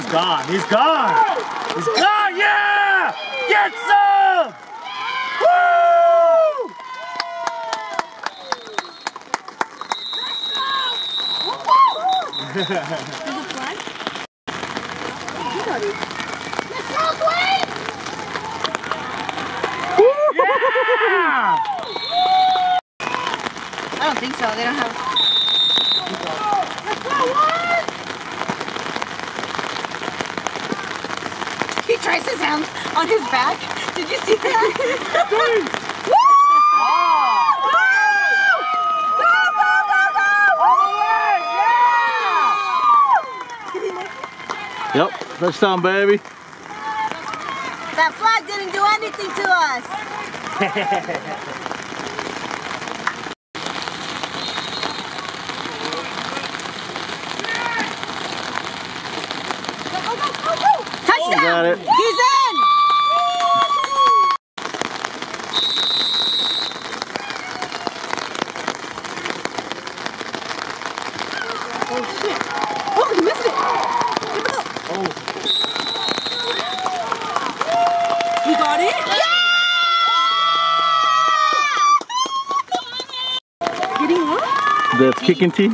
gone. He's gone. He's gone. Yeah! Get some! Woo! Is it fun? You got it. Let's go, Dwayne! Yeah! I don't think so. They don't have. Let's go, what? He tries his hands on his back. Did you see that? Woo! Yep, touchdown, baby. That flag didn't do anything to us. Go. Touchdown! Got it. He's in! Oh shit. Oh, he missed it. Give it up. Oh. You got it? Yeah! Getting what? The kicking team.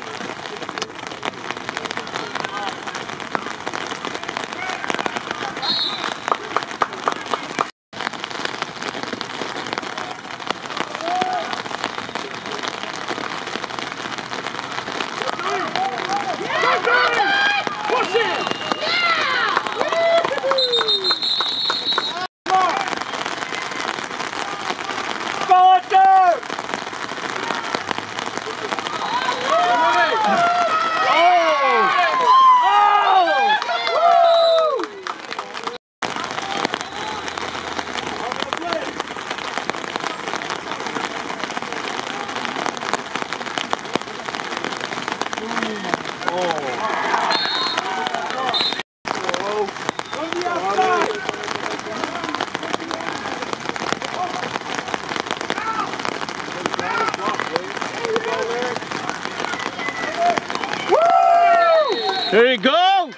There you go!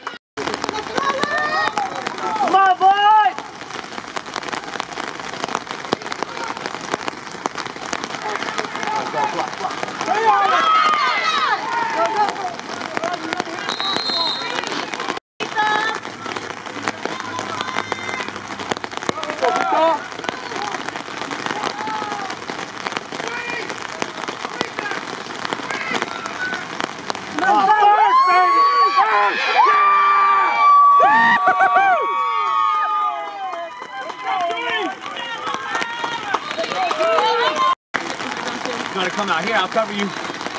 Come on, boy! You gotta come out here, I'll cover you.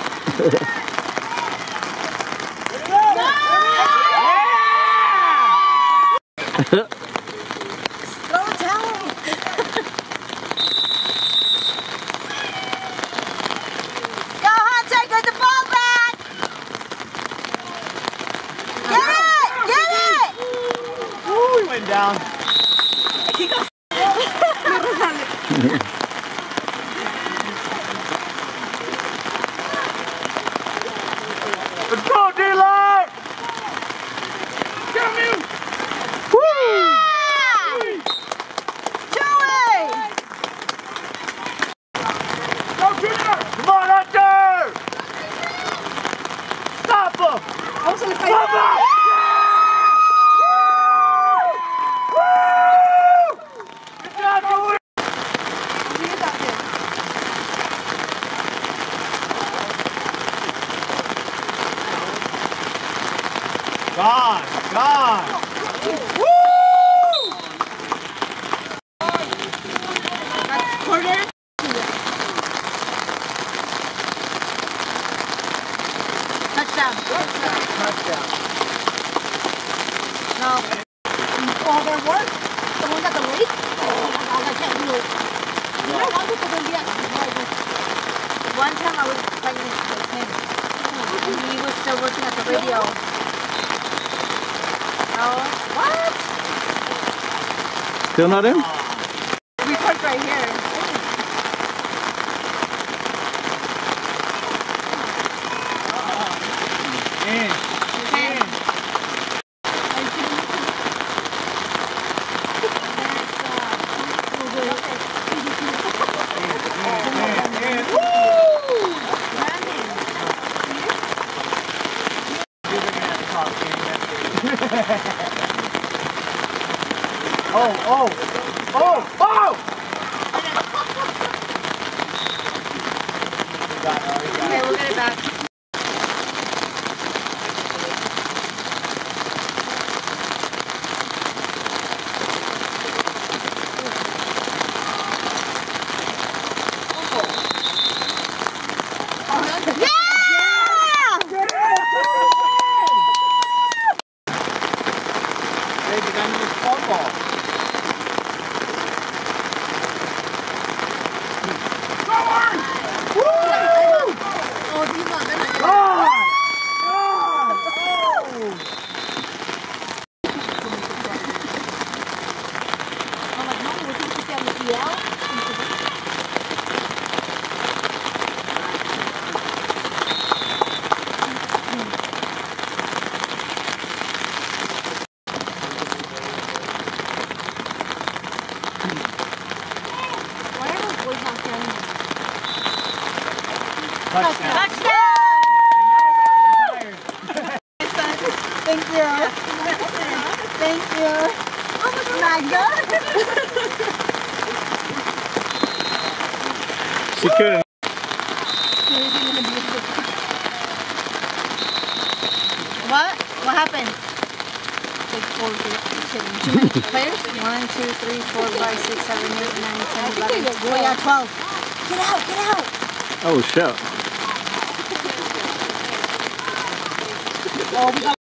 Throw a towel. Go, Hunter, get the ball back. Get it! Ooh, he went down. He goes. Let's go, D-Line! Come in! Woo! Chewy! Go, Junior! Come on, Hunter! Stop him! Stop him! Good job, Joey! Gone! Woo! That's quarter. Touchdown. Touchdown. No. Oh, there was? The one at the lake? Oh my god, I can't do it. One time I was pregnant with him. And he was still working at the radio. Oh, what? Still not in? We parked right here. In. In. Okay, we'll get it back. Thank you. Thank you. Oh my God. She couldn't. What? What happened? Like 4, 2 many players? 1, 2, 3, 4, 5, 6, 7, 8, 9, 10, 11. Oh yeah, 12. Get out, get out. Oh shit. Oh, we got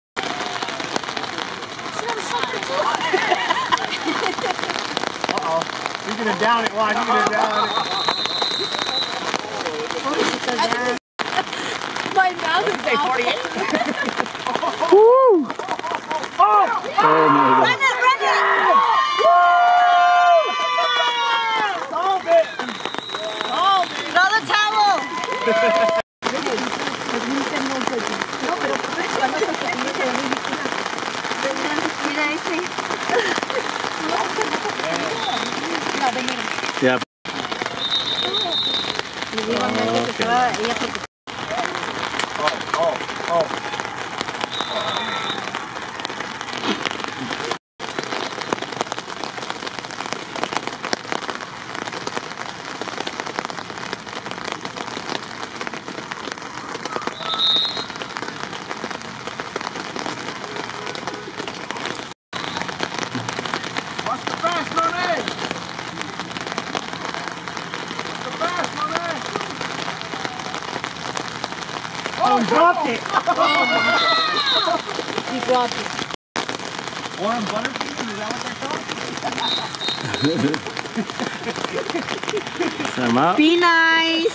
Uh-oh. You're gonna down it. Watch, you're gonna down it. My mouth is say 48. Woo! Oh! Oh my God. Run it, run it! Solve it! Throw the towel! Yeah. Oh. Watch the fast, Monet! The fast, Monet! Oh, he dropped it! He dropped it. Warren Butterfield, is that what they're called? Time out. Be nice!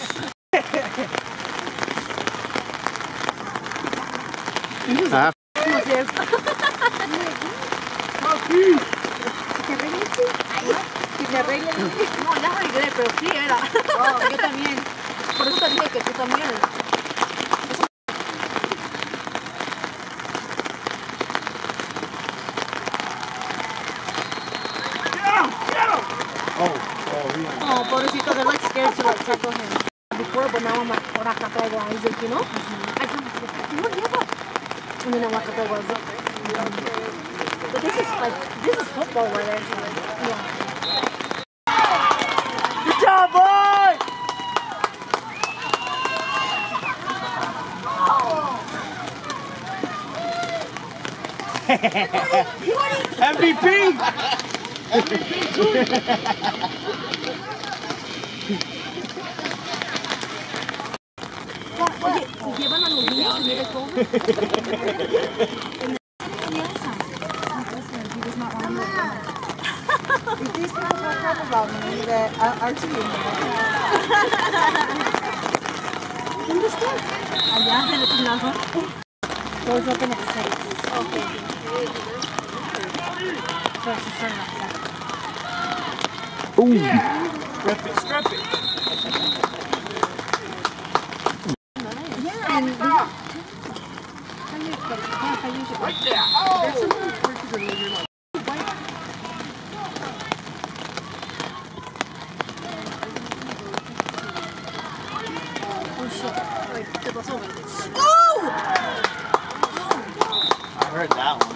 Que se arregle. No, ya arreglé, pero sí era. Oh, yo también. Por eso te dije que tú también. Oh, pobrecito, they're like scared to like tackle him. Before, but now I'm like, ahora acá traigo a Isaac, you know? I come, no, lleva. And then I'm acá traigo a Isaac. But this is football right there. Yeah. Good job, boy! MVP! Oye, ¿llevan a los niños en el estómago? If these people don't talk about me, that Archie would Understand? Allá en el gimnasio. doors open at 6. Okay. So she's starting at 7. Ooh. Strip it. Yeah, and we have Right there. Oh! there's some churches that are really like Oh shit. Wait, ¿qué pasó? I heard that one.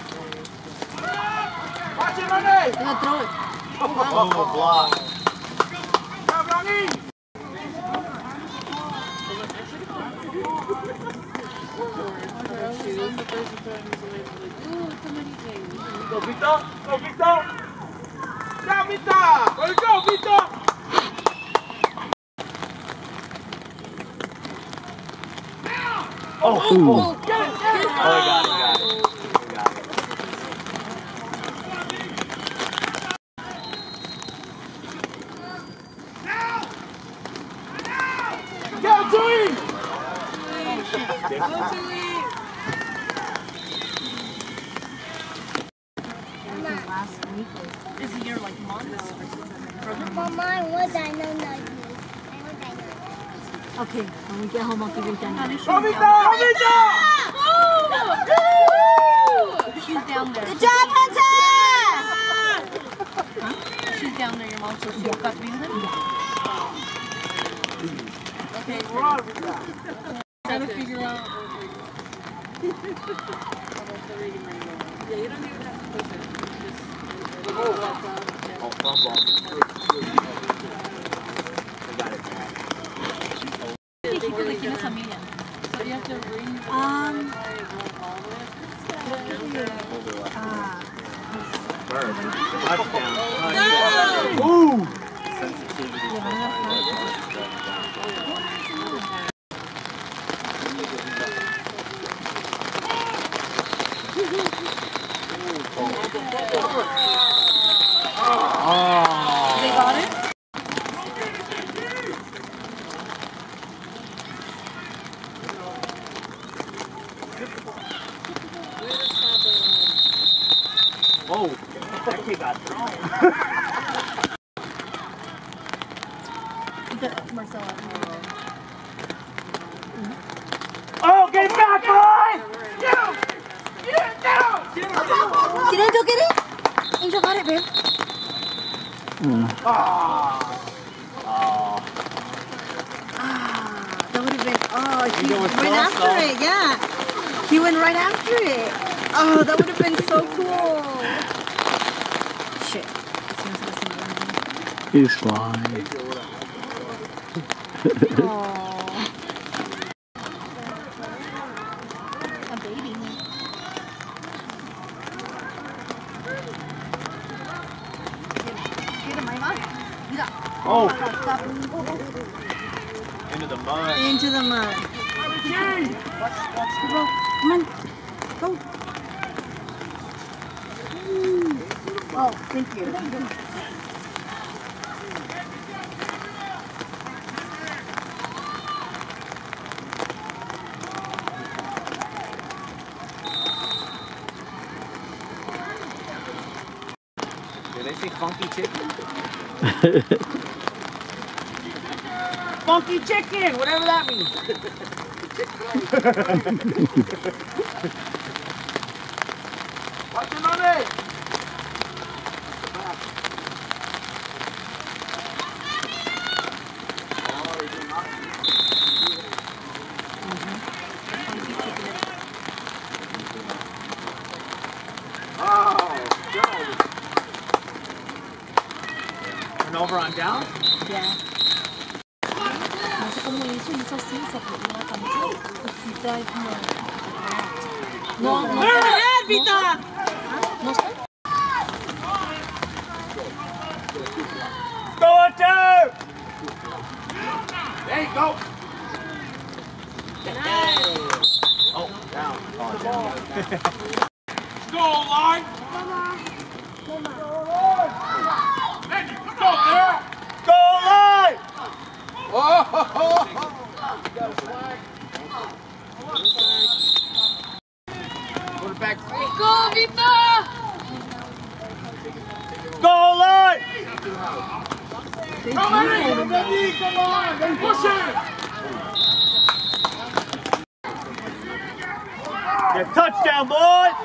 Watch it, Monet! I'm gonna throw it. Oh, block. first time he's away from like, ooh, it's a many things. Go, Vito! Go, Vito! Down, Vito! Let's go, Vito! Oh, Ooh. get it! Oh, we got it. Go, Tui! Last week Is he your like months or something? Mama, what I know like this. Okay, when we get home, I'll give you Honey, dinner. she's Go, Vito! down Go, Vito! there. She's down there. Good job, Hunter! She's down there, your mom, so she'll cut me with him? Okay, We're on, Vito. trying to figure out. Yeah, you don't even have to push it. Just walk out. Oh, front ball. I got it. Porque aquí no familia. So you have to ring the Bird. Touchdown. Ooh! They got it? Oh, that kid got thrown. Marcella. Oh, get it back, boys! Get him! Get it down! Get him! Did Angel get it? Angel got it, babe. Ah! That would have been. Oh, he Angel was went close, after though. it. Yeah, he went right after it. Oh, that would have been so cool. Shit. He's flying. Oh. A baby. Get him, Mama. Oh! Into the mud. Into the mud. Come on. Go. Oh, thank you. Did they say funky chicken? Funky chicken, whatever that means. Watch it on it. Turn over on down? Yeah. No sé cómo hizo así, se apoyó la camisa y sí trae como... No, no. Ahead, Vita! No sé. Go on two! There you go. Oh, down. Oh, down. Goal line. Andy, come on there. Goal line. Oh, got a flag. Quarterback. Go, Vita! Goal line. Come on, come on, push it. Yeah, touchdown, boys.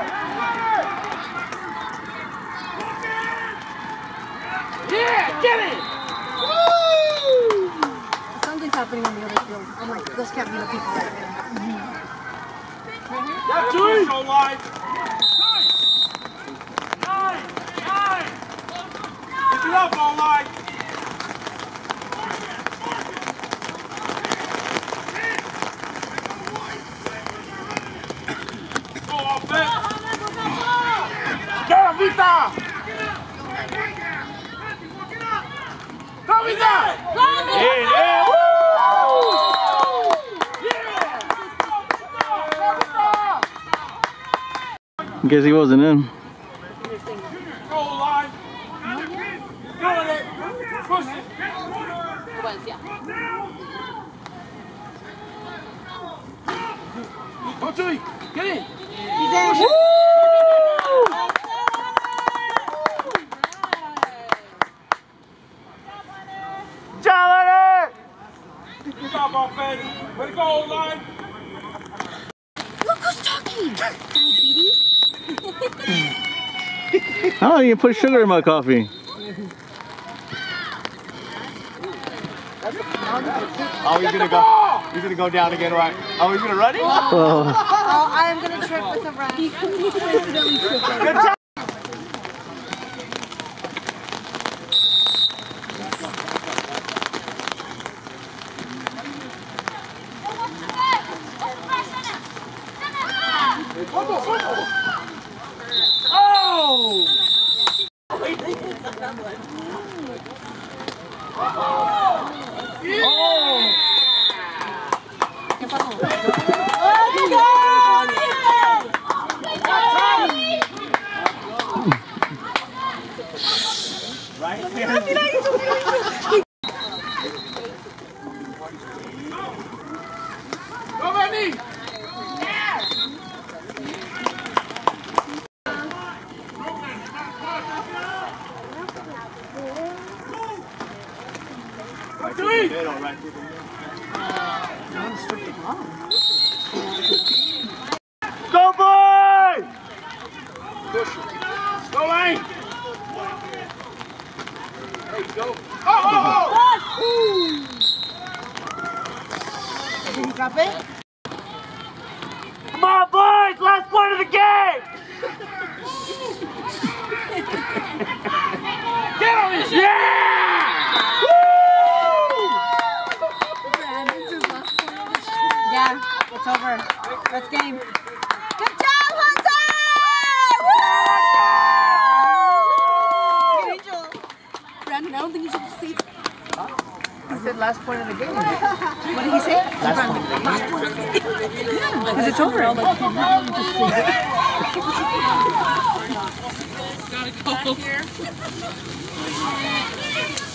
Yeah, get it. Woo! Something's happening on the other field. I'm like, those can't be the people right there. That's it. Show line. Nine. Pick it up, all line. we got? Yeah. Woo! Guess he wasn't in. Goal line. Doing it. Push it. Was, yeah. Go to it. Get in. He's in. Jolly! Good job, offense. Way to go, line. Look who's talking. Diabetes? Oh, you can put sugar in my coffee. Oh, he's gonna go. He's gonna go down again, right? Oh, he's gonna run it? Oh. Oh, I am gonna trip with a rat. He's definitely tripping. Go, Manny. Go, boy! Go, Lane. There you go. Oh! Did he drop it? Come on, boys! Last point of the game! Get on this. Yeah! Yeah, it's over. Let's game. Good job, Hunter! Woo! Good angel. Brandon, I don't think you should see. He said last point of the game. What did he say? Last point. Because it's over. Gotta go.